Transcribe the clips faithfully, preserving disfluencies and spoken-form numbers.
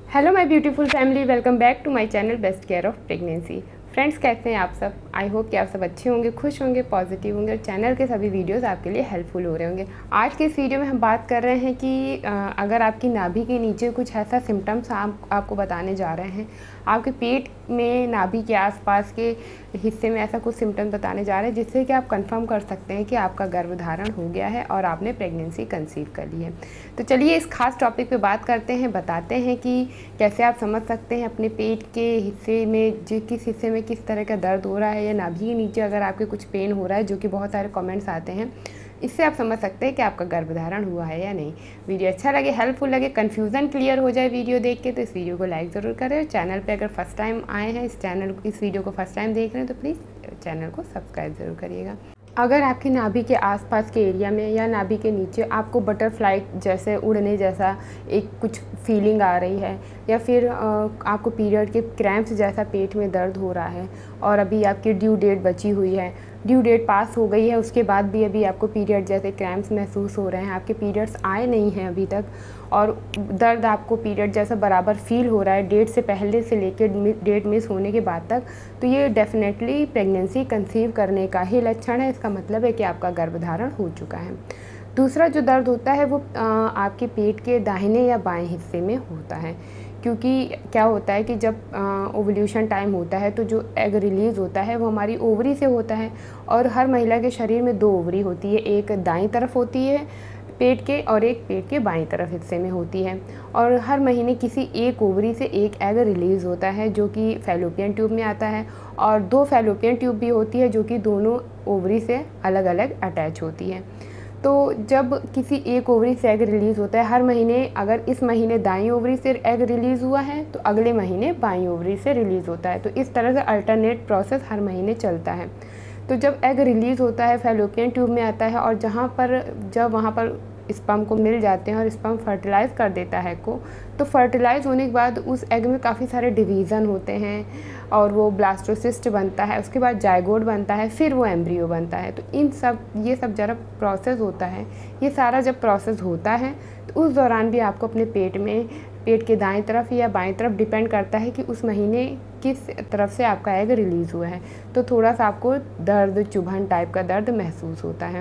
Hello my beautiful family, welcome back to my channel best care of pregnancy. Friends, कैसे हैं आप सब? I hope कि आप सब अच्छे होंगे, खुश होंगे, पॉजिटिव होंगे और चैनल के सभी वीडियोस आपके लिए हेल्पफुल हो रहे होंगे। आज के इस वीडियो में हम बात कर रहे हैं कि अगर आपकी नाभि के नीचे कुछ ऐसा सिम्टम्स आप, आपको बताने जा रहे हैं, आपके पेट में नाभि के आसपास के हिस्से में ऐसा कुछ सिम्टम्स बताने जा रहे हैं जिससे कि आप कंफर्म कर सकते हैं कि आपका गर्भधारण हो गया है और आपने प्रेगनेंसी कंसीव कर ली है। तो चलिए इस खास टॉपिक पे बात करते हैं, बताते हैं कि कैसे आप समझ सकते हैं अपने पेट के हिस्से में जो किस हिस्से में किस तरह का दर्द हो रहा है, या नाभि के नीचे अगर आपके कुछ पेन हो रहा है, जो कि बहुत सारे कमेंट्स आते हैं। इससे आप समझ सकते हैं कि आपका गर्भधारण हुआ है या नहीं। वीडियो अच्छा लगे, हेल्पफुल लगे, कन्फ्यूज़न क्लियर हो जाए वीडियो देख के, तो इस वीडियो को लाइक ज़रूर करें। चैनल पे अगर फर्स्ट टाइम आए हैं, इस चैनल इस वीडियो को फर्स्ट टाइम देख रहे हैं, तो प्लीज़ चैनल को सब्सक्राइब ज़रूर करिएगा। अगर आपकी नाभि के आसपास के एरिया में या नाभि के नीचे आपको बटरफ्लाई जैसे उड़ने जैसा एक कुछ फीलिंग आ रही है, या फिर आपको पीरियड के क्रैम्प्स जैसा पेट में दर्द हो रहा है और अभी आपकी ड्यू डेट बची हुई है, ड्यू डेट पास हो गई है, उसके बाद भी अभी आपको पीरियड जैसे क्रैम्प्स महसूस हो रहे हैं, आपके पीरियड्स आए नहीं हैं अभी तक और दर्द आपको पीरियड जैसा बराबर फील हो रहा है डेट से पहले से लेकर डेट मिस होने के बाद तक, तो ये डेफिनेटली प्रेगनेंसी कंसीव करने का ही लक्षण है। इसका मतलब है कि आपका गर्भधारण हो चुका है। दूसरा जो दर्द होता है वो आपके पेट के दाहिने या बाएं हिस्से में होता है, क्योंकि क्या होता है कि जब ओवल्यूशन टाइम होता है तो जो एग रिलीज़ होता है वो हमारी ओवरी से होता है, और हर महिला के शरीर में दो ओवरी होती है, एक दाईं तरफ होती है पेट के और एक पेट के बाईं तरफ हिस्से में होती है, और हर महीने किसी एक ओवरी से एक एग रिलीज़ होता है जो कि फैलोपियन ट्यूब में आता है, और दो फैलोपियन ट्यूब भी होती है जो कि दोनों ओवरी से अलग अलग अटैच होती है। तो जब किसी एक ओवरी से एग रिलीज़ होता है, हर महीने अगर इस महीने दाईं ओवरी से एग रिलीज़ हुआ है तो अगले महीने बाईं ओवरी से रिलीज़ होता है। तो इस तरह से अल्टरनेट प्रोसेस हर महीने चलता है। तो जब एग रिलीज़ होता है फैलोपियन ट्यूब में आता है, और जहाँ पर जब वहाँ पर स्पर्म को मिल जाते हैं और स्पर्म फर्टिलाइज़ कर देता है को, तो फर्टिलाइज़ होने के बाद उस एग में काफ़ी सारे डिवीज़न होते हैं और वो ब्लास्टोसिस्ट बनता है, उसके बाद जाइगोट बनता है, फिर वो एम्ब्रियो बनता है। तो इन सब ये सब जरा प्रोसेस होता है, ये सारा जब प्रोसेस होता है तो उस दौरान भी आपको अपने पेट में पेट के दाएं तरफ या बाएं तरफ डिपेंड करता है कि उस महीने किस तरफ से आपका एग रिलीज़ हुआ है, तो थोड़ा सा आपको दर्द, चुभन टाइप का दर्द महसूस होता है।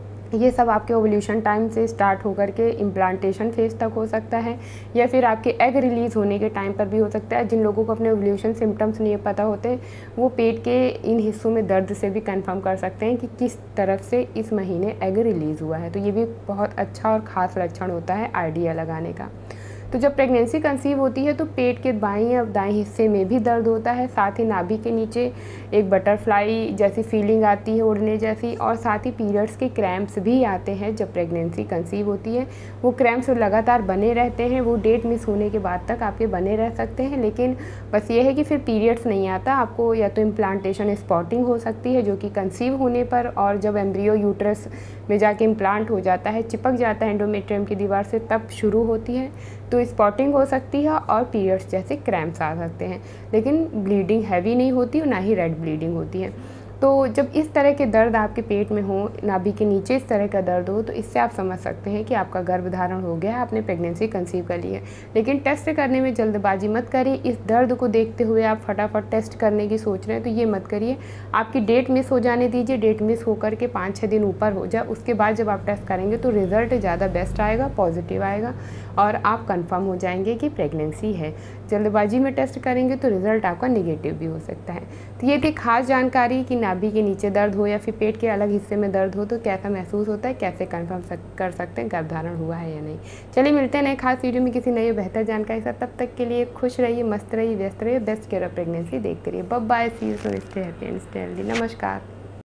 ये सब आपके ओवल्यूशन टाइम से स्टार्ट होकर के इम्प्लांटेशन फेज तक हो सकता है, या फिर आपके एग रिलीज़ होने के टाइम पर भी हो सकता है। जिन लोगों को अपने ओवल्यूशन सिम्टम्स नहीं पता होते, वो पेट के इन हिस्सों में दर्द से भी कंफर्म कर सकते हैं कि किस तरफ से इस महीने एग रिलीज़ हुआ है। तो ये भी बहुत अच्छा और ख़ास लक्षण होता है आइडिया लगाने का। तो जब प्रेगनेंसी कंसीव होती है तो पेट के बाईं या दाएं हिस्से में भी दर्द होता है, साथ ही नाभि के नीचे एक बटरफ्लाई जैसी फीलिंग आती है उड़ने जैसी, और साथ ही पीरियड्स के क्रैम्प्स भी आते हैं जब प्रेगनेंसी कंसीव होती है। वो क्रैम्प्स लगातार बने रहते हैं, वो डेट मिस होने के बाद तक आपके बने रह सकते हैं, लेकिन बस ये है कि फिर पीरियड्स नहीं आता आपको, या तो इम्प्लांटेशन स्पॉटिंग हो सकती है जो कि कंसीव होने पर, और जब एम्ब्रियो यूट्रस में जाके इम्प्लांट हो जाता है, चिपक जाता है एंडोमेट्रियम की दीवार से, तब शुरू होती है। तो स्पॉटिंग हो सकती है और पीरियड्स जैसे क्रैम्प्स आ सकते हैं, लेकिन ब्लीडिंग हैवी नहीं होती और ना ही रेड ब्लीडिंग होती है। तो जब इस तरह के दर्द आपके पेट में हो, नाभि के नीचे इस तरह का दर्द हो, तो इससे आप समझ सकते हैं कि आपका गर्भधारण हो गया है, आपने प्रेगनेंसी कंसीव कर ली है। लेकिन टेस्ट करने में जल्दबाजी मत करिए। इस दर्द को देखते हुए आप फटाफट टेस्ट करने की सोच रहे हैं तो ये मत करिए। आपकी डेट मिस हो जाने दीजिए, डेट मिस होकर के पाँच छः दिन ऊपर हो जाए, उसके बाद जब आप टेस्ट करेंगे तो रिज़ल्ट ज़्यादा बेस्ट आएगा, पॉजिटिव आएगा, और आप कंफर्म हो जाएंगे कि प्रेगनेंसी है। जल्दबाजी में टेस्ट करेंगे तो रिज़ल्ट आपका नेगेटिव भी हो सकता है। तो ये थी खास जानकारी कि नाभि के नीचे दर्द हो या फिर पेट के अलग हिस्से में दर्द हो तो कैसा महसूस होता है, कैसे कंफर्म कर सकते हैं गर्भधारण हुआ है या नहीं। चलिए मिलते हैं नए खास वीडियो में किसी नई बेहतर जानकारी के साथ। तब तक के लिए खुश रहिए, मस्त रहिए, व्यस्त रहिए, बेस्ट केयर ऑफ प्रेगनेंसी देखते रहिए। Bye bye, see you soon, stay happy and stay healthy. नमस्कार।